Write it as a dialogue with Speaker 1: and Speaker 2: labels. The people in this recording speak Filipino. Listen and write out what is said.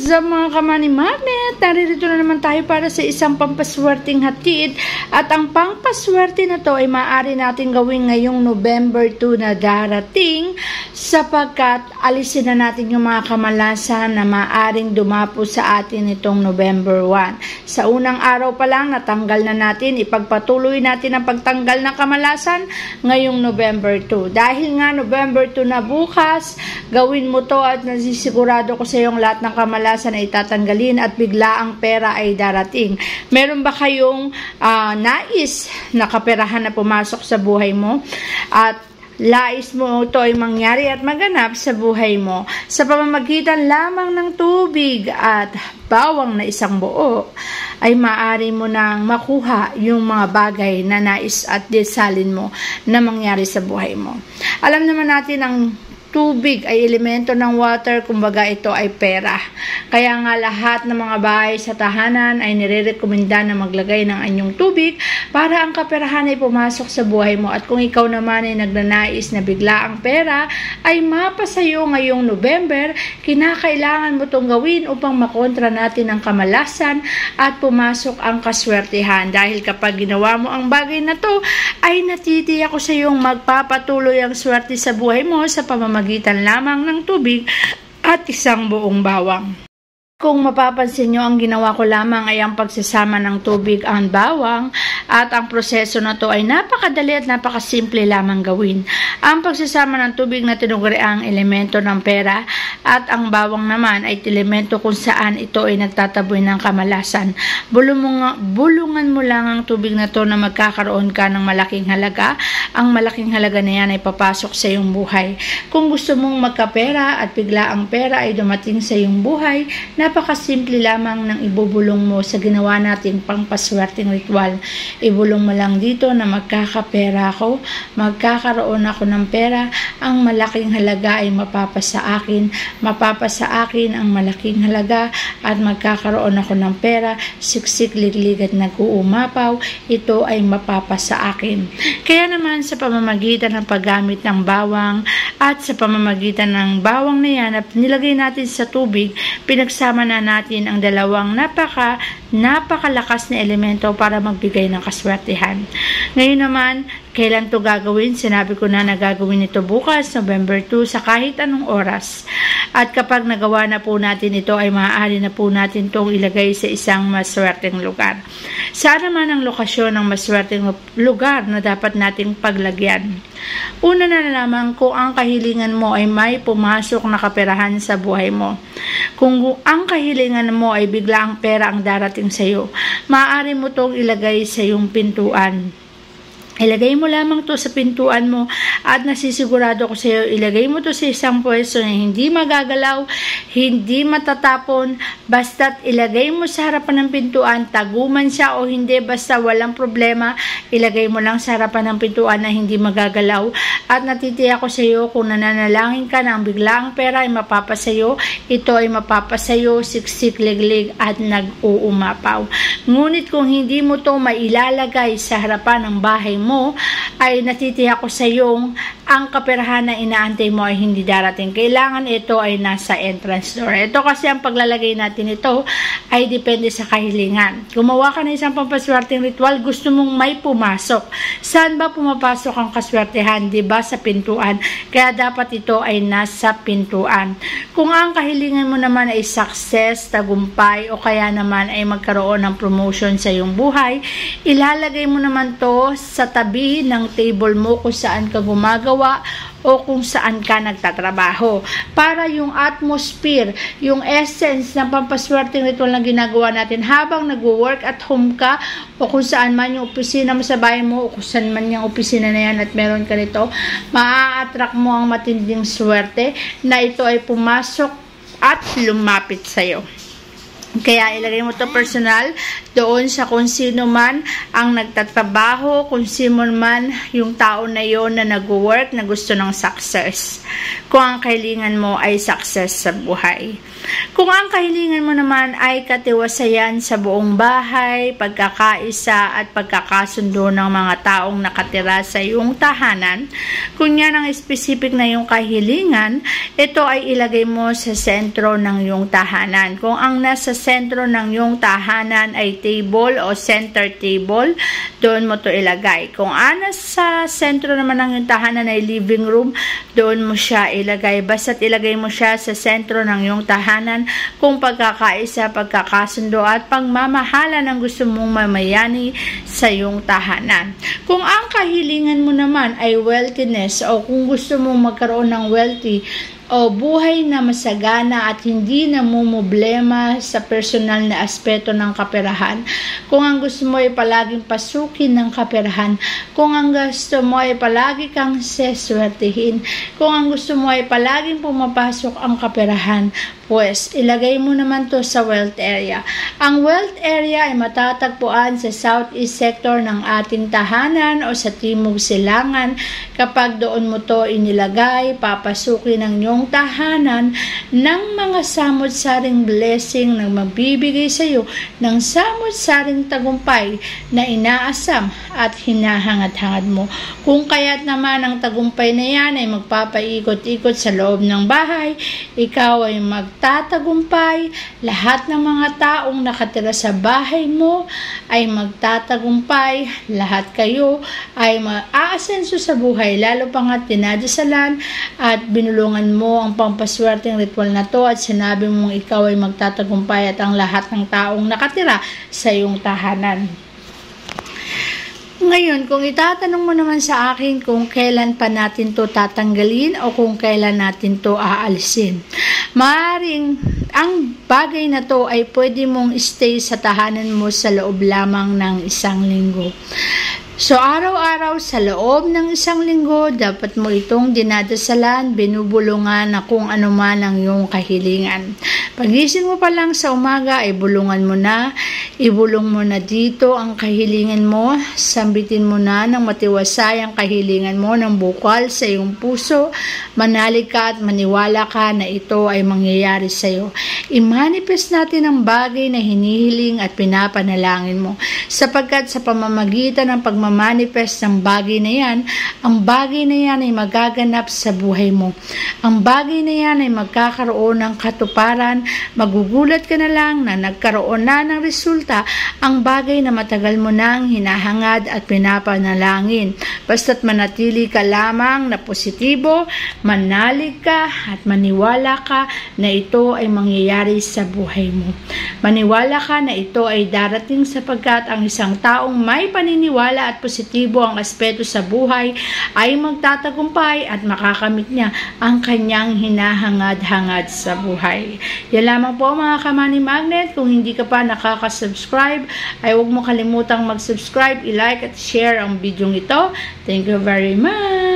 Speaker 1: Sa mga kamani-mami, naririto na naman tayo para sa isang pampaswerteng hatid. At ang pampaswerte na to ay maaari natin gawin ngayong November 2 na darating, sapagkat alisin na natin yung mga kamalasan na maaring dumapo sa atin itong November 1. Sa unang araw pa lang, natanggal na natin, ipagpatuloy natin ang pagtanggal ng kamalasan ngayong November 2. Dahil nga November 2 na bukas, gawin mo to at nasisigurado ko sa iyong lahat ng kamalasan ay tatanggalin at bigla ang pera ay darating. Meron ba kayong nais na kaperahan na pumasok sa buhay mo at lais mo ito ay mangyari at maganap sa buhay mo sa pamamagitan lamang ng tubig at bawang na isang buo, ay maaari mo nang makuha yung mga bagay na nais at desalin mo na mangyari sa buhay mo. Alam naman natin ang tubig ay elemento ng water, kumbaga ito ay pera. Kaya nga lahat ng mga bahay sa tahanan ay nire-rekomenda na maglagay ng anyong tubig para ang kaperahan ay pumasok sa buhay mo. At kung ikaw naman ay nagnanais na bigla ang pera ay mapasayo ngayong November, kinakailangan mo itong gawin upang makontra natin ang kamalasan at pumasok ang kaswertihan. Dahil kapag ginawa mo ang bagay na to, ay natitiyak ko sa iyong magpapatuloy ang swerte sa buhay mo sa pamamagitan lamang ng tubig at isang buong bawang. Kung mapapansin nyo, ang ginawa ko lamang ay ang pagsasama ng tubig at bawang, at ang proseso na to ay napakadali at napakasimple lamang gawin. Ang pagsasama ng tubig na tinuguri ang elemento ng pera at ang bawang naman ay elemento kung saan ito ay nagtataboy ng kamalasan. Bulungan mo lang ang tubig na to na magkakaroon ka ng malaking halaga. Ang malaking halaga na yan ay papasok sa iyong buhay. Kung gusto mong magkapera at bigla ang pera ay dumating sa iyong buhay, napakasimple lamang ng ibubulong mo sa ginawa nating pangpaswerteng ritual. Ibulong mo lang dito na magkakapera ako, magkakaroon ako ng pera, ang malaking halaga ay mapapasa akin ang malaking halaga at magkakaroon ako ng pera, siksik, liglig at nag-uumapaw, ito ay mapapasa akin. Kaya naman sa pamamagitan ng paggamit ng bawang at sa pamamagitan ng bawang na yan at nilagay natin sa tubig, pinagsama na natin ang dalawang napakalakas na elemento para magbigay ng kaswertihan. Ngayon naman, kailan to gagawin? Sinabi ko na gagawin ito bukas, November 2, sa kahit anong oras. At kapag nagawa na po natin ito, ay maaari na po natin itong ilagay sa isang maswerteng lugar. Saan naman ang lokasyon ng maswerteng lugar na dapat nating paglagyan? Una na lamang, kung ang kahilingan mo ay may pumasok na kaperahan sa buhay mo. Kung ang kahilingan mo ay bigla ang pera ang darating sa iyo, maaari mo itong ilagay sa iyong pintuan. Ilagay mo lamang to sa pintuan mo at nasisigurado ko sa iyo, ilagay mo to sa isang pwesto na hindi magagalaw, hindi matatapon, basta't ilagay mo sa harapan ng pintuan, taguman siya o hindi, basta walang problema, ilagay mo lang sa harapan ng pintuan na hindi magagalaw. At natitiyak ko sa iyo, kung nananalangin ka na ang biglaang pera ay mapapasayo, ito ay mapapasayo, siksik, liglig at nag-uumapaw. Ngunit kung hindi mo to mailalagay sa harapan ng bahay mo, ay natitiyak ko sa iyong ang kaperahan na inaantay mo ay hindi darating. Kailangan ito ay nasa entrance door. Ito kasi ang paglalagay natin ito ay depende sa kahilingan. Gumawa ka ng isang pampaswerteng ritual, gusto mong may pumasok. Saan ba pumapasok ang kaswertehan? Diba sa pintuan? Kaya dapat ito ay nasa pintuan. Kung ang kahilingan mo naman ay success, tagumpay, o kaya naman ay magkaroon ng promotion sa iyong buhay, ilalagay mo naman to sa tabi ng table mo kung saan ka gumagawa o kung saan ka nagtatrabaho. Para yung atmosphere, yung essence ng pampaswerteng ritual na ginagawa natin habang nag-work at home ka o kung saan man yung opisina mo sa bahay mo o kung saan man yung opisina na yan at meron ka nito, maa-attract mo ang matinding swerte na ito ay pumasok at lumapit sa'yo. Kaya ilagay mo to personal doon sa kung sino man ang nagtatrabaho, kung sino man yung tao na yon na nag-work na gusto ng success. Kung ang kahilingan mo ay success sa buhay. Kung ang kahilingan mo naman ay katiwasayan sa buong bahay, pagkakaisa at pagkakasundo ng mga taong nakatira sa iyong tahanan, kung yan ang specific na iyong kahilingan, ito ay ilagay mo sa sentro ng iyong tahanan. Kung ang nasa sentro ng iyong tahanan ay table o center table, doon mo to ilagay. Kung nasa sentro naman ng iyong tahanan ay living room, doon mo siya ilagay. Basta't ilagay mo siya sa sentro ng iyong tahanan kung pagkakaisa, pagkakasundo at pagmamahala ng gusto mong mamayani sa iyong tahanan. Kung ang kahilingan mo naman ay wealthiness o kung gusto mong magkaroon ng wealthy o buhay na masagana at hindi namumblema sa personal na aspeto ng kaperahan. Kung ang gusto mo ay palaging pasukin ng kaperahan, kung ang gusto mo ay palagi kang seswertihin, kung ang gusto mo ay palaging pumapasok ang kaperahan, pues ilagay mo naman to sa wealth area. Ang wealth area ay matatagpuan sa southeast sector ng ating tahanan o sa timog silangan. Kapag doon mo to inilagay, papasukin ng iyong tahanan ng mga samot-saring blessing na magbibigay sa iyo ng samot-saring tagumpay na inaasam at hinahangad-hangad mo. Kung kaya't naman ang tagumpay na yan ay magpapaikot-ikot sa loob ng bahay, ikaw ay magtatagumpay, lahat ng mga taong nakatira sa bahay mo ay magtatagumpay, lahat kayo ay maaasenso sa buhay, lalo pa nga tinadasalan at binulungan mo ang pampaswerteng ritual na to at sinabi mong ikaw ay magtatagumpay at ang lahat ng taong nakatira sa iyong tahanan. Ngayon, kung itatanong mo naman sa akin kung kailan pa natin to tatanggalin o kung kailan natin to aalisin, maaaring ang bagay na to ay pwede mong stay sa tahanan mo sa loob lamang ng 1 linggo. So, araw-araw sa loob ng 1 linggo, dapat mo itong dinadasalan, binubulungan na kung ano man ang iyong kahilingan. Pagising mo pa lang sa umaga, ay bulungan mo na, ibulong mo na dito ang kahilingan mo, sambitin mo na ng matiwasay ang kahilingan mo ng bukal sa iyong puso, manalig ka at maniwala ka na ito ay mangyayari sa iyo. I-manifest natin ang bagay na hinihiling at pinapanalangin mo, sapagkat sa pamamagitan ng pagmamanifest ng bagay na yan, ang bagay na yan ay magaganap sa buhay mo. Ang bagay na yan ay magkakaroon ng katuparan. Magugulat ka na lang na nagkaroon na ng resulta ang bagay na matagal mo nang hinahangad at pinapanalangin. Basta't manatili ka lamang na positibo, manalig ka at maniwala ka na ito ay mangyayari sa buhay mo. Maniwala ka na ito ay darating sapagkat ang isang taong may paniniwala at positibo ang aspeto sa buhay ay magtatagumpay at makakamit niya ang kanyang hinahangad-hangad sa buhay. Yan lamang po mga ka-Money Magnet. Kung hindi ka pa nakaka-subscribe, ay huwag mo kalimutang mag-subscribe, i-like at share ang video ito. Thank you very much!